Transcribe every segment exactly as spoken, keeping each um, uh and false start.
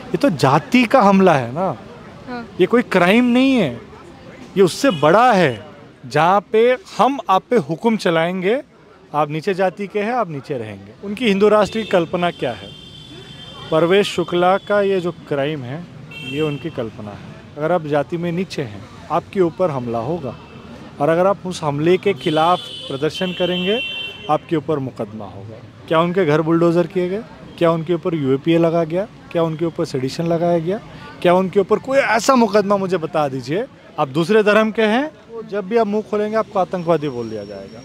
ये तो जाति का हमला है ना। हाँ। ये कोई क्राइम नहीं है, ये उससे बड़ा है, जहाँ पे हम आप पे हुक्म चलाएंगे, आप नीचे जाति के हैं, आप नीचे रहेंगे। उनकी हिंदू राष्ट्र की कल्पना क्या है? परवेश शुक्ला का ये जो क्राइम है, ये उनकी कल्पना है। अगर आप जाति में नीचे हैं, आपके ऊपर हमला होगा, और अगर आप उस हमले के खिलाफ प्रदर्शन करेंगे, आपके ऊपर मुकदमा होगा। क्या उनके घर बुलडोज़र किए गए? क्या उनके ऊपर यूएपीए लगा गया? क्या उनके ऊपर सेडिशन लगाया गया? क्या उनके ऊपर कोई ऐसा मुकदमा मुझे बता दीजिए। आप दूसरे धर्म के हैं, तो जब भी आप मुंह खोलेंगे आपको आतंकवादी बोल दिया जाएगा।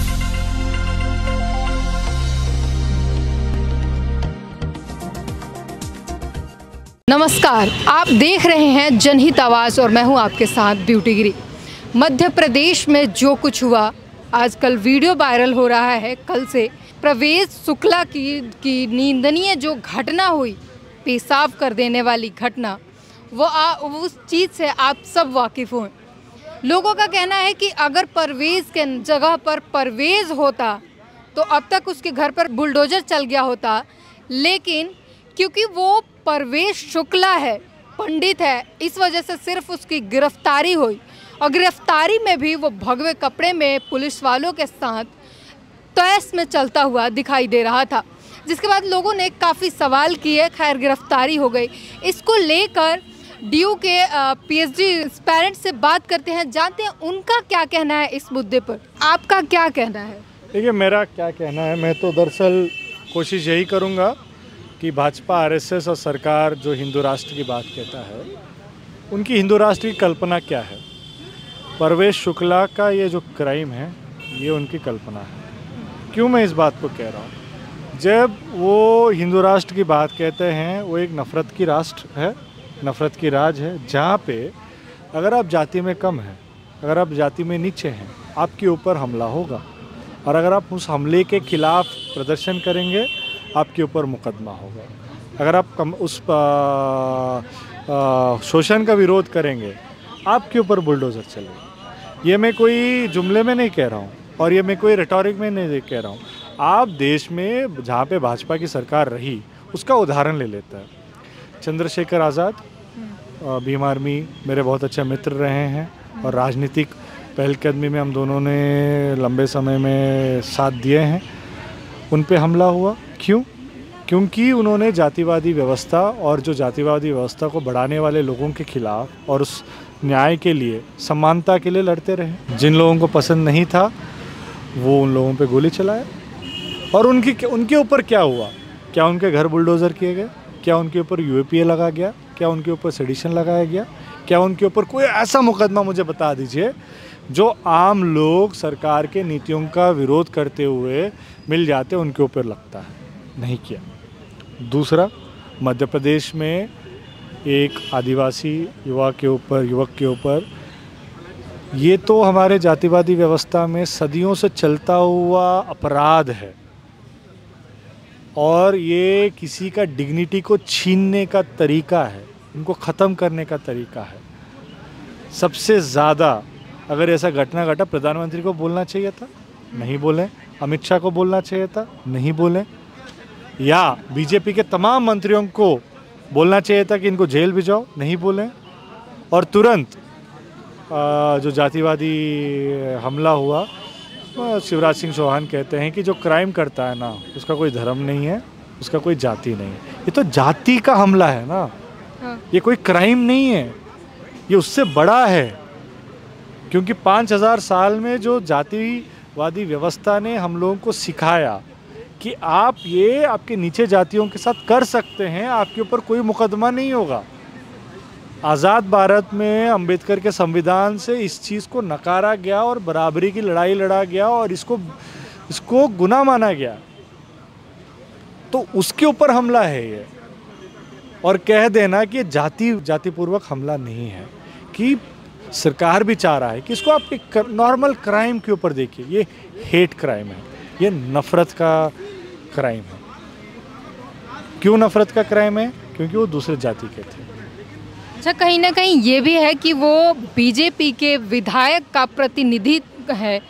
नमस्कार, आप देख रहे हैं जनहित आवाज़ और मैं हूं आपके साथ ब्यूटी गिरी। मध्य प्रदेश में जो कुछ हुआ, आजकल वीडियो वायरल हो रहा है। कल से प्रवेश शुक्ला की की निंदनीय जो घटना हुई, पेशाब कर देने वाली घटना, वो आ, उस चीज़ से आप सब वाकिफ़ हो। लोगों का कहना है कि अगर परवेज़ के जगह पर परवेज़ होता तो अब तक उसके घर पर बुलडोज़र चल गया होता, लेकिन क्योंकि वो परवेश शुक्ला है, पंडित है, इस वजह से सिर्फ उसकी गिरफ्तारी हुई, और गिरफ्तारी में भी वो भगवे कपड़े में पुलिस वालों के साथ तैस में चलता हुआ दिखाई दे रहा था, जिसके बाद लोगों ने काफ़ी सवाल किए। खैर गिरफ्तारी हो गई। इसको लेकर डी यू के पीएचडी पेरेंट्स से बात करते हैं, जानते हैं उनका क्या कहना है इस मुद्दे पर। आपका क्या कहना है? देखिए, मेरा क्या कहना है, मैं तो दरअसल कोशिश यही करूँगा कि भाजपा, आरएसएस और सरकार जो हिंदू राष्ट्र की बात कहता है, उनकी हिंदू राष्ट्र की कल्पना क्या है? परवेश शुक्ला का ये जो क्राइम है, ये उनकी कल्पना है। क्यों मैं इस बात को कह रहा हूँ? जब वो हिंदू राष्ट्र की बात कहते हैं, वो एक नफ़रत की राष्ट्र है, नफ़रत की राज है, जहाँ पे अगर आप जाति में कम हैं, अगर आप जाति में नीचे हैं, आपके ऊपर हमला होगा, और अगर आप उस हमले के खिलाफ प्रदर्शन करेंगे, आपके ऊपर मुकदमा होगा। अगर आप कम उस शोषण का विरोध करेंगे, आपके ऊपर बुलडोज़र चलेगा। ये मैं कोई जुमले में नहीं कह रहा हूँ, और ये मैं कोई रिटॉरिक में नहीं कह रहा हूँ। आप देश में जहाँ पे भाजपा की सरकार रही, उसका उदाहरण ले लेता है। चंद्रशेखर आज़ाद, भीम आर्मी मेरे बहुत अच्छे मित्र रहे हैं, और राजनीतिक पहलकदमी में हम दोनों ने लंबे समय में साथ दिए हैं। उन पे हमला हुआ, क्यों? क्योंकि उन्होंने जातिवादी व्यवस्था और जो जातिवादी व्यवस्था को बढ़ाने वाले लोगों के खिलाफ और उस न्याय के लिए, समानता के लिए लड़ते रहे। जिन लोगों को पसंद नहीं था, वो उन लोगों पे गोली चलाए। और उनकी उनके ऊपर क्या हुआ? क्या उनके घर बुलडोज़र किए गए? क्या उनके ऊपर यूएपीए लगा गया? क्या उनके ऊपर सेडिशन लगाया गया? क्या उनके ऊपर कोई ऐसा मुकदमा मुझे बता दीजिए जो आम लोग सरकार के नीतियों का विरोध करते हुए मिल जाते उनके ऊपर लगता है? नहीं किया। दूसरा, मध्य प्रदेश में एक आदिवासी युवा के ऊपर युवक के ऊपर, ये तो हमारे जातिवादी व्यवस्था में सदियों से चलता हुआ अपराध है, और ये किसी का डिग्निटी को छीनने का तरीका है, उनको ख़त्म करने का तरीका है। सबसे ज़्यादा अगर ऐसा घटना घटा, प्रधानमंत्री को बोलना चाहिए था, नहीं बोले। अमित शाह को बोलना चाहिए था, नहीं बोले। या बीजेपी के तमाम मंत्रियों को बोलना चाहिए था कि इनको जेल भिजाओ, नहीं बोले। और तुरंत जो जातिवादी हमला हुआ, शिवराज सिंह चौहान कहते हैं कि जो क्राइम करता है ना, उसका कोई धर्म नहीं है, उसका कोई जाति नहीं है। ये तो जाति का हमला है ना। हाँ। ये कोई क्राइम नहीं है, ये उससे बड़ा है। क्योंकि पाँच हज़ार साल में जो जातिवादी व्यवस्था ने हम लोगों को सिखाया कि आप ये आपके नीचे जातियों के साथ कर सकते हैं, आपके ऊपर कोई मुकदमा नहीं होगा। आज़ाद भारत में अंबेडकर के संविधान से इस चीज़ को नकारा गया और बराबरी की लड़ाई लड़ा गया, और इसको इसको गुनाह माना गया। तो उसके ऊपर हमला है ये, और कह देना कि जाति जातिपूर्वक हमला नहीं है, कि सरकार भी चाह रहा है कि इसको आप नॉर्मल क्राइम के ऊपर देखिए। ये हेट क्राइम है, ये नफ़रत का क्राइम है। क्यों नफ़रत का क्राइम है? क्योंकि वो दूसरे जाति के थे। अच्छा, कहीं ना कहीं ये भी है कि वो बीजेपी के विधायक का प्रतिनिधि है,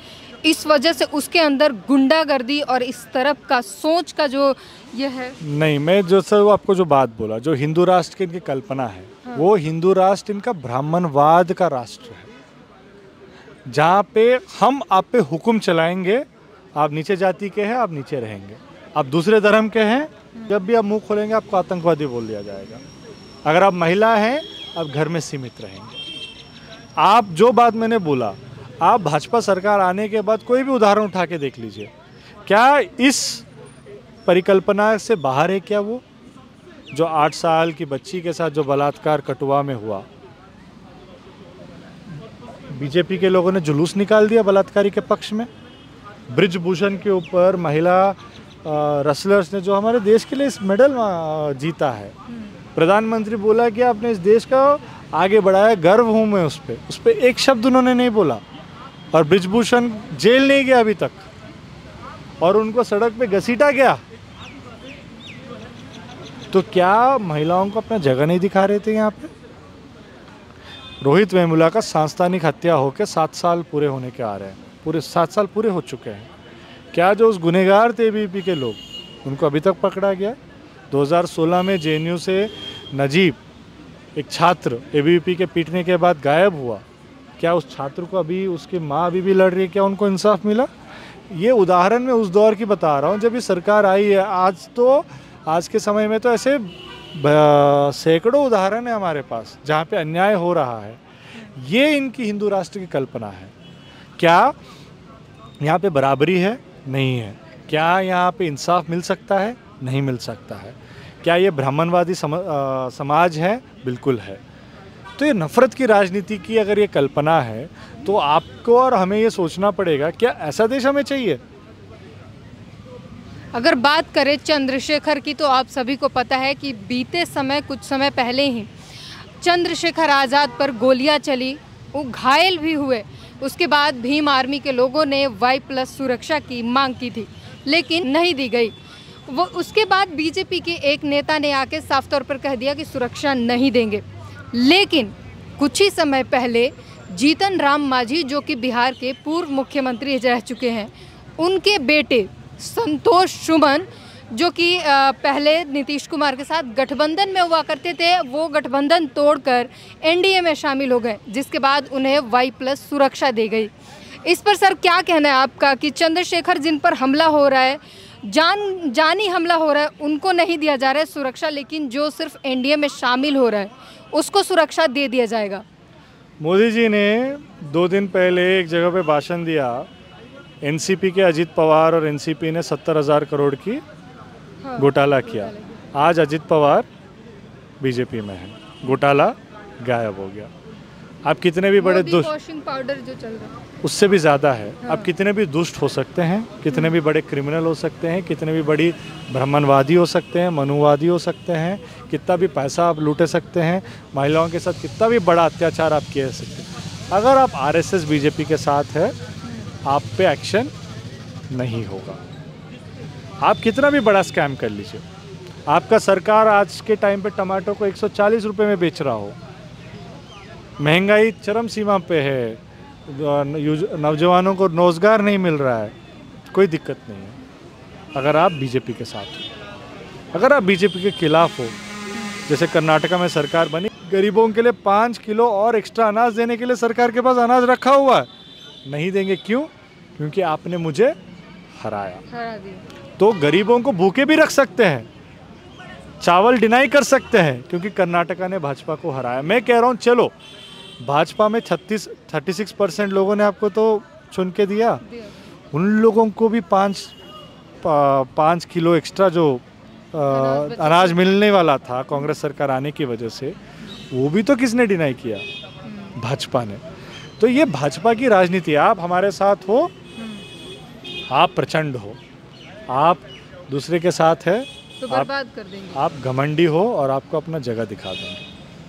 इस वजह से उसके अंदर गुंडागर्दी और इस तरफ का सोच का जो ये है? नहीं, मैं जो सर वो आपको जो बात बोला, जो हिंदू राष्ट्र की इनकी कल्पना है, हाँ। वो हिंदू राष्ट्र इनका ब्राह्मणवाद का राष्ट्र है, जहाँ पे हम आप पे हुक्म चलाएंगे, आप नीचे जाति के हैं, आप नीचे रहेंगे, आप दूसरे धर्म के हैं, जब भी आप मुंह खोलेंगे आपको आतंकवादी बोल दिया जाएगा, अगर आप महिला हैं आप घर में सीमित रहेंगे। आप जो बात मैंने बोला, आप भाजपा सरकार आने के बाद कोई भी उदाहरण उठा के देख लीजिए, क्या इस परिकल्पना से बाहर है? क्या वो जो आठ साल की बच्ची के साथ जो बलात्कार कटुआ में हुआ, बीजेपी के लोगों ने जुलूस निकाल दिया बलात्कारी के पक्ष में। ब्रिजभूषण के ऊपर महिला रेसलर्स ने जो हमारे देश के लिए इस मेडल जीता है, प्रधानमंत्री बोला कि आपने इस देश का आगे बढ़ाया, गर्व हूँ मैं उस पर उस पर एक शब्द उन्होंने नहीं बोला। और ब्रिजभूषण जेल नहीं गया अभी तक, और उनको सड़क पे घसीटा गया। तो क्या महिलाओं को अपना जगह नहीं दिखा रहे थे यहाँ पे? रोहित वेमुला का सांस्थानिक हत्या होकर सात साल पूरे होने के आ रहे हैं, पूरे सात साल पूरे हो चुके हैं। क्या जो उस गुनहगार थे एबीवीपी के लोग, उनको अभी तक पकड़ा गया? दो हज़ार सोलह में जेएनयू से नजीब, एक छात्र एबीवीपी के पीटने के बाद गायब हुआ, क्या उस छात्र को अभी उसकी माँ अभी भी लड़ रही है? क्या उनको इंसाफ मिला? ये उदाहरण मैं उस दौर की बता रहा हूँ जब ये सरकार आई है। आज तो आज के समय में तो ऐसे सैकड़ों उदाहरण है हमारे पास जहाँ पे अन्याय हो रहा है। ये इनकी हिंदू राष्ट्र की कल्पना है। क्या यहाँ पे बराबरी है? नहीं है। क्या यहाँ पे इंसाफ मिल सकता है? नहीं मिल सकता है। क्या ये ब्राह्मणवादी सम, आ, समाज है? बिल्कुल है। तो ये नफरत की राजनीति की अगर ये कल्पना है तो आपको और हमें ये सोचना पड़ेगा, क्या ऐसा देश हमें चाहिए? अगर बात करें चंद्रशेखर की, तो आप सभी को पता है कि बीते समय कुछ समय पहले ही चंद्रशेखर आज़ाद पर गोलियां चली, वो घायल भी हुए। उसके बाद भीम आर्मी के लोगों ने वाई प्लस सुरक्षा की मांग की थी, लेकिन नहीं दी गई। वो उसके बाद बीजेपी के एक नेता ने आके साफ तौर पर कह दिया कि सुरक्षा नहीं देंगे। लेकिन कुछ ही समय पहले जीतन राम मांझी, जो कि बिहार के पूर्व मुख्यमंत्री रह चुके हैं, उनके बेटे संतोष सुमन, जो कि पहले नीतीश कुमार के साथ गठबंधन में हुआ करते थे, वो गठबंधन तोड़कर एनडीए में शामिल हो गए, जिसके बाद उन्हें वाई प्लस सुरक्षा दी गई। इस पर सर क्या कहना है आपका कि चंद्रशेखर जिन पर हमला हो रहा है, जान जानी हमला हो रहा है, उनको नहीं दिया जा रहा है सुरक्षा, लेकिन जो सिर्फ एनडीए में शामिल हो रहा है उसको सुरक्षा दे दिया जाएगा? मोदी जी ने दो दिन पहले एक जगह पे भाषण दिया, एनसीपी के अजित पवार और एनसीपी ने सत्तर हजार करोड़ की हाँ, घोटाला किया। आज अजित पवार बीजेपी में है, घोटाला गायब हो गया। आप कितने भी बड़े दुष्ट, वॉशिंग पाउडर जो चल रहा है उससे भी ज़्यादा है। हाँ। आप कितने भी दुष्ट हो सकते हैं, कितने भी बड़े क्रिमिनल हो सकते हैं, कितने भी बड़ी ब्राह्मणवादी हो सकते हैं, मनुवादी हो सकते हैं, कितना भी पैसा आप लूटे सकते हैं, महिलाओं के साथ कितना भी बड़ा अत्याचार आप किए सकते हैं, अगर आप आरएसएस बीजेपी के साथ है, आप पे एक्शन नहीं होगा। आप कितना भी बड़ा स्कैम कर लीजिए, आपका सरकार आज के टाइम पे टमाटो को एक सौ चालीस रुपये में बेच रहा हो, महंगाई चरम सीमा पे है, नौजवानों को रोजगार नहीं मिल रहा है, कोई दिक्कत नहीं है अगर आप बीजेपी के साथ हो। अगर आप बीजेपी के खिलाफ हो, जैसे कर्नाटका में सरकार बनी, गरीबों के लिए पाँच किलो और एक्स्ट्रा अनाज देने के लिए सरकार के पास अनाज रखा हुआ है, नहीं देंगे। क्यों? क्योंकि आपने मुझे हराया। हरा दिया। तो गरीबों को भूखे भी रख सकते हैं, चावल डिनाई कर सकते हैं, क्योंकि कर्नाटका ने भाजपा को हराया। मैं कह रहा हूँ चलो, भाजपा में छत्तीस थर्टी सिक्स परसेंट लोगों ने आपको तो चुन के दिया, दिया। उन लोगों को भी पाँच पाँच किलो एक्स्ट्रा जो आ, अनाज मिलने वाला था कांग्रेस सरकार आने की वजह से, वो भी तो किसने डिनाई किया? भाजपा ने। तो ये भाजपा की राजनीति है। आप हमारे साथ हो, आप प्रचंड हो, आप दूसरे के साथ है तो बर्बाद कर देंगे, आप घमंडी हो और आपको अपना जगह दिखा देंगे।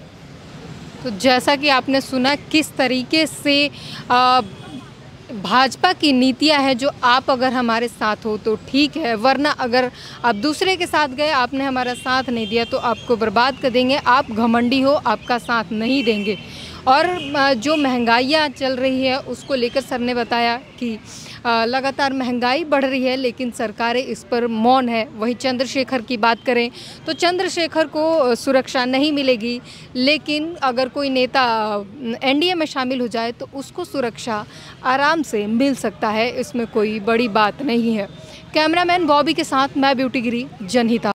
तो जैसा कि आपने सुना किस तरीके से आ, भाजपा की नीतियां हैं, जो आप अगर हमारे साथ हो तो ठीक है, वरना अगर आप दूसरे के साथ गए, आपने हमारा साथ नहीं दिया तो आपको बर्बाद कर देंगे। आप घमंडी हो, आपका साथ नहीं देंगे। और जो महंगाइयाँ चल रही है उसको लेकर सर ने बताया कि अ, लगातार महंगाई बढ़ रही है लेकिन सरकारें इस पर मौन है। वहीं चंद्रशेखर की बात करें तो चंद्रशेखर को अ, सुरक्षा नहीं मिलेगी, लेकिन अगर कोई नेता एनडीए में शामिल हो जाए तो उसको सुरक्षा आराम से मिल सकता है, इसमें कोई बड़ी बात नहीं है। कैमरामैन बॉबी के साथ मैं ब्यूटी गिरी, जनहिता।